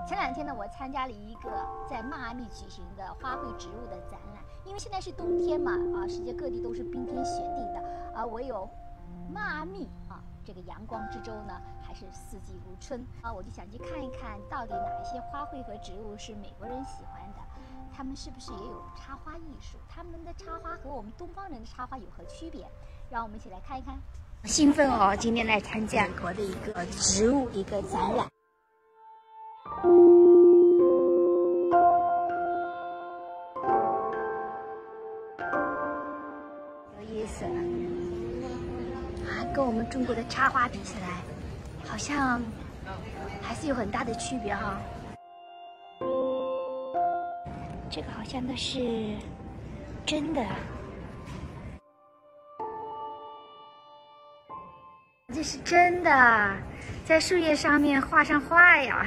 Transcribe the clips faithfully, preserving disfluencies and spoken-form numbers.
前两天呢，我参加了一个在迈阿密举行的花卉植物的展览。因为现在是冬天嘛，啊，世界各地都是冰天雪地的，啊，唯有迈阿密啊这个阳光之州呢，还是四季如春啊。我就想去看一看，到底哪一些花卉和植物是美国人喜欢的，他们是不是也有插花艺术？他们的插花和我们东方人的插花有何区别？让我们一起来看一看。兴奋哦！今天来参加美国的一个植物一个展览。有意思了啊，跟我们中国的插花比起来，好像还是有很大的区别哈。这个好像都是真的。这是真的，在树叶上面画上画呀！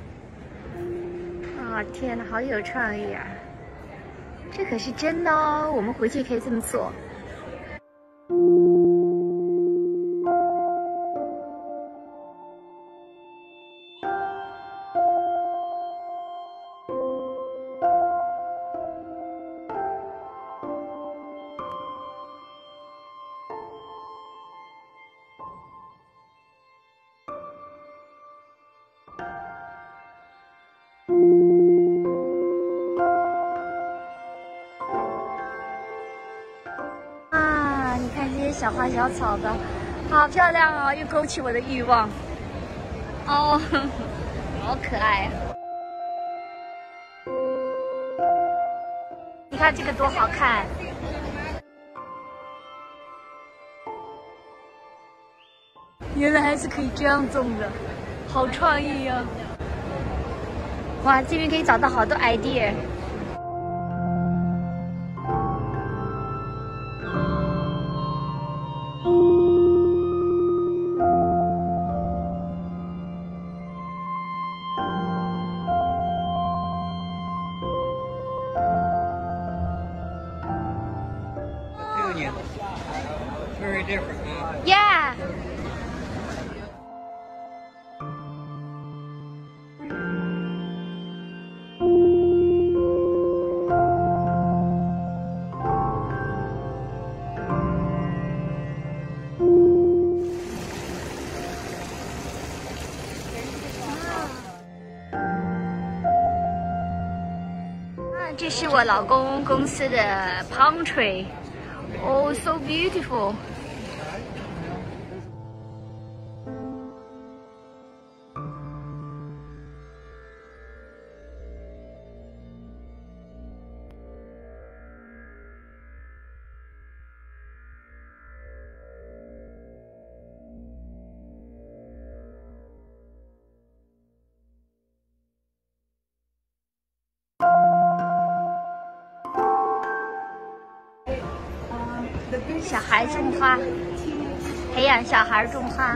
啊、哦，天哪，好有创意啊！这可是真的哦，我们回去可以这么做。小花小草的，好漂亮啊！又勾起我的欲望。哦，好可爱啊！你看这个多好看！原来还是可以这样种的，好创意啊！哇，这边可以找到好多 idea。 Very different, huh? Yeah. Ah, 这是我老公公司的 palm tree. Oh, so beautiful. 小孩种花，培养小孩种花。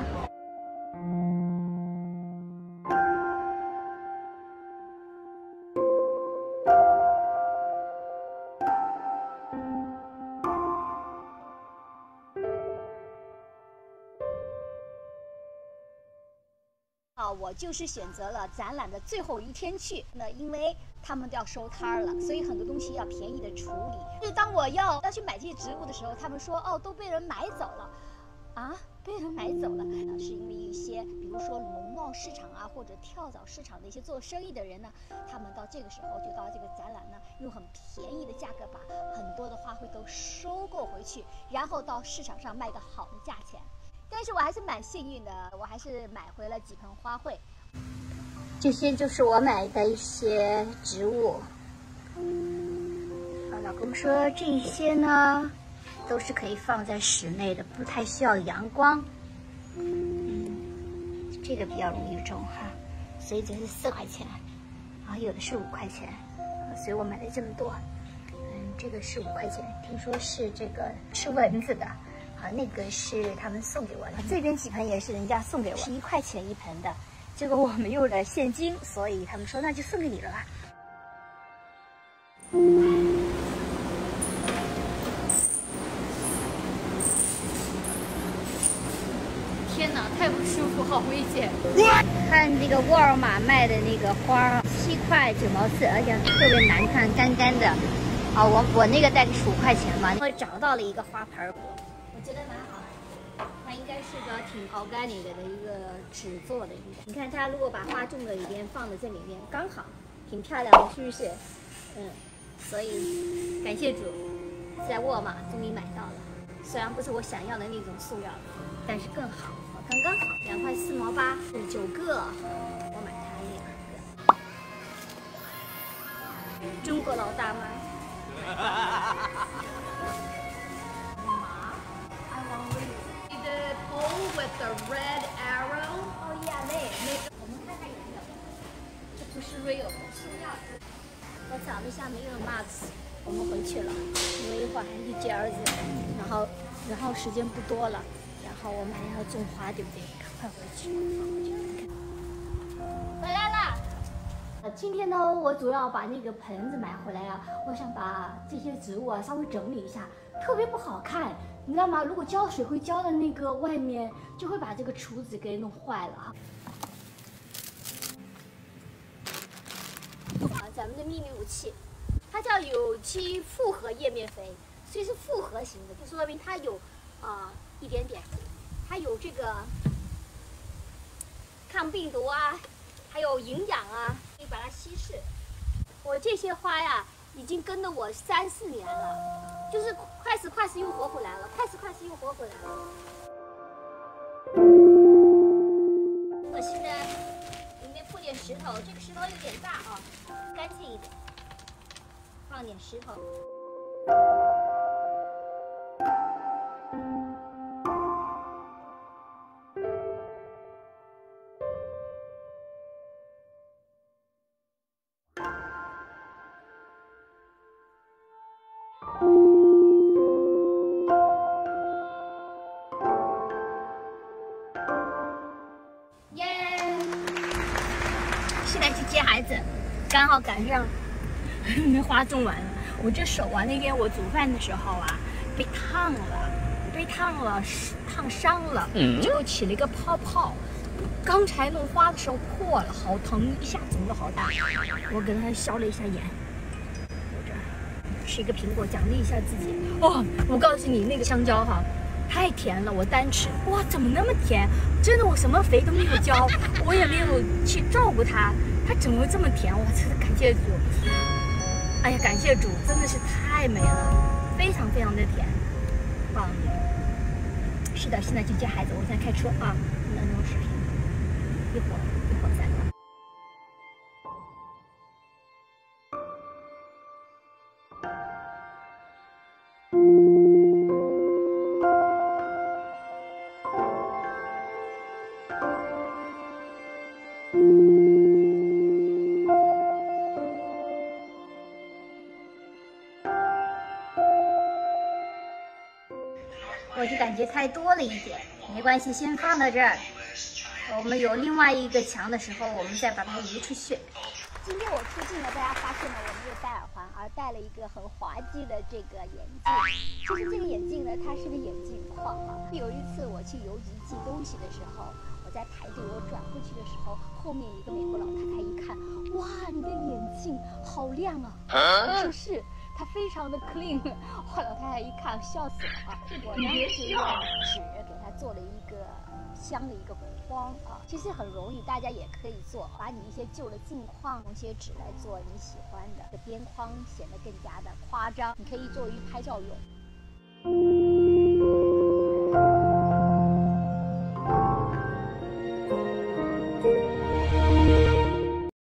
啊，我就是选择了展览的最后一天去，那因为他们都要收摊了，所以很多东西要便宜的处理。就是当我要要去买这些植物的时候，他们说哦都被人买走了，啊，被人买走了，那是因为一些比如说农贸市场啊或者跳蚤市场的一些做生意的人呢，他们到这个时候就到这个展览呢，用很便宜的价格把很多的花卉都收购回去，然后到市场上卖个好的价钱。但是我还是蛮幸运的，我还是买回了几盆花卉。这些就是我买的一些植物。啊，老公说这些呢，都是可以放在室内的，不太需要阳光。嗯，这个比较容易种哈，所以这是四块钱，啊，有的是五块钱，所以我买了这么多。嗯，这个是五块钱，听说是这个吃蚊子的。啊，那个是他们送给我的，这边几盆也是人家送给我，是一块钱一盆的。结果我没有了现金，所以他们说那就送给你了吧。天哪，太不舒服，好危险！看这个沃尔玛卖的那个个花七块九毛四，而且特别难看，干干的。啊，我我那个大概是五块钱吧。我找到了一个花盆，我觉得蛮好的。它应该是个挺 organic 的一个纸做的，应该。你看它如果把花种了一边放在这里面，刚好，挺漂亮的，是不是？嗯，所以感谢主，在沃尔玛终于买到了。虽然不是我想要的那种塑料，但是更好，刚刚好，两块四毛八，是九个，我买它两个。中国老大妈。I want the bowl with the red arrow. Oh yeah, 那那个，我们看看有没有。这不是 real 塑料的。我找了一下没有 Max， 我们回去了，因为一会儿还去接儿子，然后然后时间不多了，然后我们还要种花，对不对？赶快回去，回来啦！呃，今天呢，我主要把那个盆子买回来啊，我想把这些植物啊稍微整理一下，特别不好看，你知道吗？如果浇水会浇的那个外面，就会把这个橱子给弄坏了哈。啊，咱们的秘密武器，它叫有机复合叶面肥，所以是复合型的，就说明它有啊、呃、一点点，它有这个抗病毒啊，还有营养啊，可以把它稀释。我这些花呀，已经跟了我三四年了，就是快死快死又活回来了，快死快死又活回来了。我现在里面铺点石头，这个石头有点大啊，干净一点，放点石头。耶！现在去接孩子，刚好赶上那花种完了。我这手啊，那天我煮饭的时候啊，被烫了，被烫了，烫伤了，结果起了一个泡泡。刚才弄花的时候破了，好疼，一下肿得好大。我给他消了一下炎。我这吃一个苹果，奖励一下自己。哦，我告诉你，那个香蕉哈，太甜了，我单吃，哇，怎么那么甜？真的，我什么肥都没有浇，我也没有去照顾它，它怎么会这么甜？我真的感谢主。哎呀，感谢主，真的是太美了，非常非常的甜，棒！是的，现在去接孩子，我现在开车啊，那那种视频，一会儿一会儿再来。我就感觉太多了一点，没关系，先放到这儿。我们有另外一个墙的时候，我们再把它移出去。今天我出镜呢，大家发现了我没有戴耳环，而戴了一个很滑稽的这个眼镜。其实这个眼镜呢，它是个眼镜框啊。有一次我去邮局寄东西的时候，我在排队，我转过去的时候，后面一个美国老太太一看，哇，你的眼镜好亮啊！我说是。它非常的 clean， 后来老太太一看，笑死了啊！我呢就用纸给它做了一个镶了一个框啊，其实很容易，大家也可以做，把你一些旧的镜框，用些纸来做你喜欢的边框，显得更加的夸张。你可以作为拍照用。